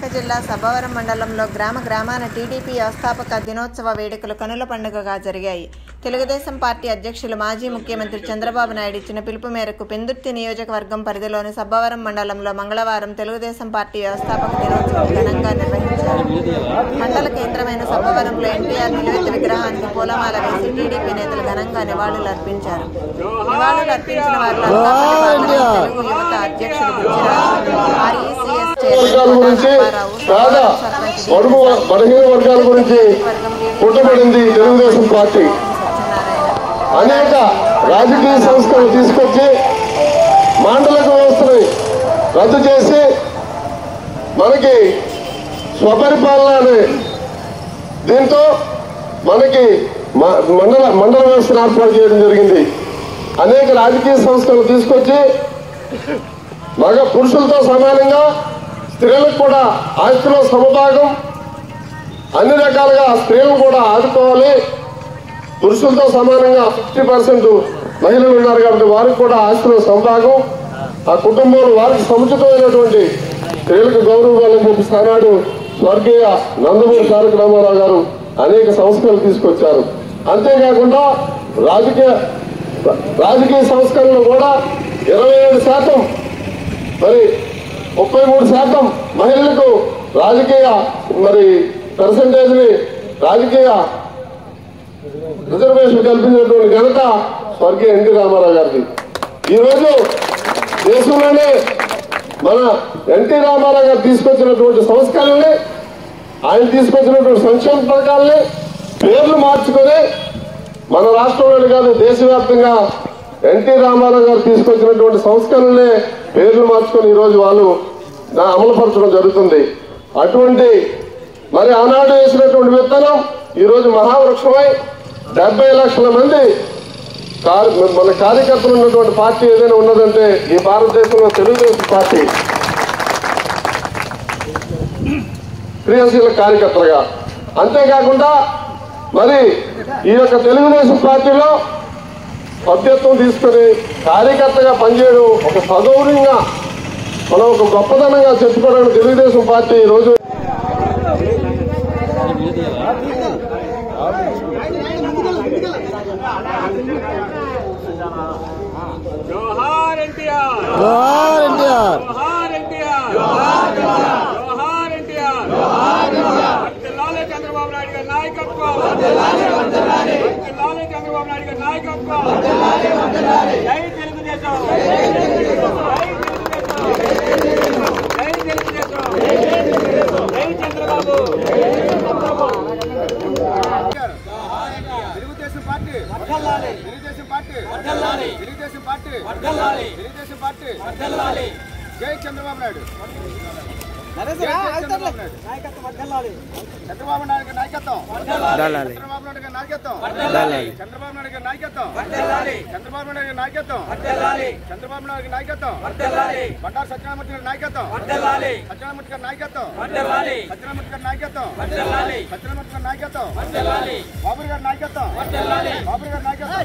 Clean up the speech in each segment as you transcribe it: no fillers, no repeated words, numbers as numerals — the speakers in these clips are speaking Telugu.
జిల్లా సబ్బవరం మండలంలో గ్రామాన టీడీపీ వ్యవస్థాపక దినోత్సవ వేడుకలు కనుల పండుగగా జరిగాయి. తెలుగుదేశం పార్టీ అధ్యక్షులు మాజీ ముఖ్యమంత్రి చంద్రబాబు నాయుడు ఇచ్చిన పిలుపు మేరకు పెందుర్తి నియోజకవర్గం పరిధిలోని సబ్బవరం మండలంలో మంగళవారం తెలుగుదేశం పార్టీ వ్యవస్థాపక దినోత్సవం ఘనంగా నిర్వహించారు. మండల కేంద్రమైన సబ్బవరంలో ఎన్టీఆర్ నిలువెత్తు విగ్రహానికి పూలమాల వేసి టీడీపీ నేతలు ఘనంగా నివాళులు అర్పించారు. నివాళులు అర్పించిన వారిలో తెలుగు యువత అధ్యక్షులు Buchiraju, RECS chairman Telugu Desam party అనేక రాజకీయ సంస్థలు తీసుకొచ్చి మాండలిక వ్యవస్థని రద్దు చేసి మనకి స్వపరిపాలన అనే దీంతో మనకి మండల వ్యవస్థను ఏర్పాటు చేయడం జరిగింది. అనేక రాజకీయ సంస్థలు తీసుకొచ్చి మగ పురుషులతో సమానంగా స్త్రీలకు కూడా ఆస్తిలో సమభాగం, అన్ని రకాలుగా స్త్రీలను కూడా ఆదుకోవాలి. పురుషులతో సమానంగా 50% మహిళలు ఉన్నారు కాబట్టి వారికి కూడా ఆస్తిలో సమభాగం, ఆ కుటుంబంలో వారికి సముచితమైనటువంటి స్త్రీలకు గౌరవాలని చెప్పి ఆనాడు స్వర్గీయ నందమూరి తారక రామారావు గారు అనేక సంస్కరణలు తీసుకొచ్చారు. అంతేకాకుండా రాజకీయ సంస్కరణలు కూడా 27% మరి 33% మహిళలకు రాజకీయ పర్సంటేజ్ ని రాజకీయ రిజర్వేషన్ కల్పించినటువంటి ఘనత స్వర్గీయ ఎన్టీ రామారావు గారికి. ఈరోజు దేశంలోనే మన ఎన్టీ రామారావు గారు తీసుకొచ్చినటువంటి సంస్కరణల్ని, ఆయన తీసుకొచ్చినటువంటి సంక్షేమ పథకాలని పేర్లు మార్చుకొని మన రాష్ట్రంలోనే కాదు దేశవ్యాప్తంగా ఎన్టీ రామారావు గారు తీసుకొచ్చినటువంటి సంస్కరణలే పేర్లు మార్చుకొని ఈరోజు వాళ్ళు అమలుపరచడం జరుగుతుంది. అటువంటి మరి ఆనాడు వేసినటువంటి విత్తనం ఈరోజు మహావృక్షమై 70 లక్షల మంది మన కార్యకర్తలు ఉన్నటువంటి పార్టీ ఏదైనా ఉన్నదంటే ఈ భారతదేశంలో తెలుగుదేశం పార్టీ క్రియాశీల కార్యకర్తలుగా. అంతేకాకుండా మరి ఈ యొక్క తెలుగుదేశం పార్టీలో సభ్యత్వం తీసుకుని కార్యకర్తగా పనిచేయడం ఒక సగౌరవంగా మనం ఒక గొప్పదనంగా చెప్పుకోవడానికి తెలుగుదేశం పార్టీ ఈరోజు జోహార్ ఎన్టీఆర్, జోహార్ ఎన్టీఆర్, జోహార్ ఎన్టీఆర్, జోహార్ ఎన్టీఆర్, వర్ధిల్లాలి చంద్రబాబు నాయుడు గారి నాయకత్వం, వర్ధిల్లాలి చంద్రబాబు నాయుడు గారి నాయకత్వం, జై తెలుగుదేశం, జై Chandrababu. Telugu Desam party, Telugu Desam party, Telugu Desam party, Telugu Desam party, జై చంద్రబాబు నాయుడు, చంద్రబాబు నాయుడు గారి నాయకత్వం, చంద్రబాబు నాయుడు గారి నాయకత్వం, చంద్రబాబు నాయుడు గారి నాయకత్వం, చంద్రబాబు నాయుడు గారి నాయకత్వం, చంద్రబాబు నాయుడు గారి నాయకత్వం, బండారు సత్యనారాయణమూర్తి గారి నాయకత్వం, సత్యనారాయణమూర్తి గారి నాయకత్వం, సత్యనారాయణమూర్తి గారి నాయకత్వం, సత్యనారాయణమూర్తి గారి నాయకత్వం, బాబు గారి నాయకత్వం, బాబు గారి నాయకత్వం.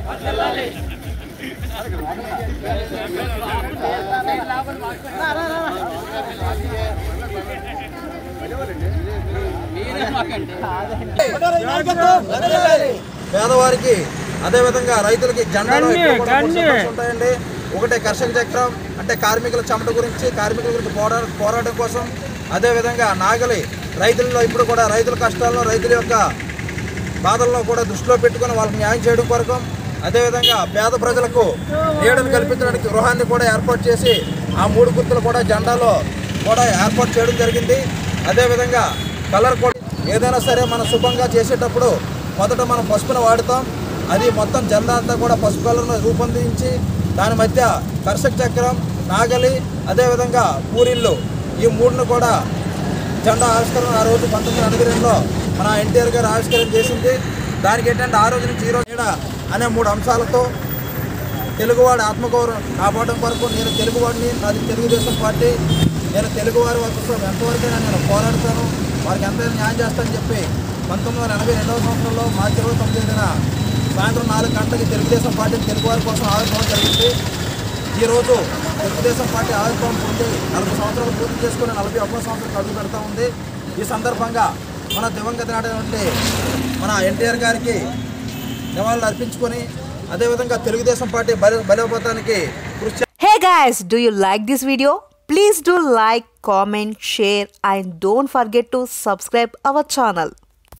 పేదవారికి అదేవిధంగా రైతులకి జెండాలు ఉంటాయండి. ఒకటే కర్షక చక్రం అంటే కార్మికుల చెమట గురించి, కార్మికుల గురించి పోరాటం కోసం, అదేవిధంగా నాగలి రైతుల్లో ఇప్పుడు కూడా రైతుల కష్టాలను, రైతుల యొక్క బాధల్లో కూడా దృష్టిలో పెట్టుకుని వాళ్ళకి న్యాయం చేయడం కొరకు, అదేవిధంగా పేద ప్రజలకు నీడను కల్పించడానికి గృహాన్ని కూడా ఏర్పాటు చేసి ఆ 3 గుర్తులు కూడా జెండాలో కూడా ఏర్పాటు చేయడం జరిగింది. అదేవిధంగా కలర్ కూడా ఏదైనా సరే మనం శుభంగా చేసేటప్పుడు మొదట మనం పసుపును వాడతాం. అది మొత్తం జెండా అంతా కూడా పసుపు కలర్ను రూపొందించి దాని మధ్య కర్షక చక్రం, నాగలి, అదేవిధంగా పూరిళ్ళు ఈ 3ను కూడా జెండా ఆవిష్కరణ ఆ రోజు 1982లో మన ఎన్టీఆర్ గారు ఆవిష్కరణ చేసింది. దానికి ఏంటంటే ఆ రోజు నుంచి ఈరోజు అనే 3 అంశాలతో తెలుగువాడి ఆత్మగౌరవం కాపాడడం కొరకు నేను తెలుగువాడిని, నాది తెలుగుదేశం పార్టీ, నేను తెలుగువారి కోసం ఎంతవరకైనా నేను పోరాడతాను, వారికి ఎంతైనా న్యాయం చేస్తానని చెప్పి 1982వ సంవత్సరంలో మార్చి 29న సాయంత్రం 4 గంటలకి తెలుగుదేశం పార్టీ తెలుగువారి కోసం ఆవిర్భావం జరిగింది. ఈరోజు తెలుగుదేశం పార్టీ ఆవిర్భావం పొంది 40 సంవత్సరాలు పూర్తి చేసుకుని 41వ సంవత్సరం అడుగు పెడతా ఉంది. ఈ సందర్భంగా మన దివంగత నాటటువంటి మన ఎన్టీఆర్ గారికి నివాళులు అర్పించుకొని అదేవిధంగా తెలుగుదేశం పార్టీ బలోపేతానికి కృషి. Hey guys, do you like this video? Please do like, comment, share and don't forget to subscribe our channel.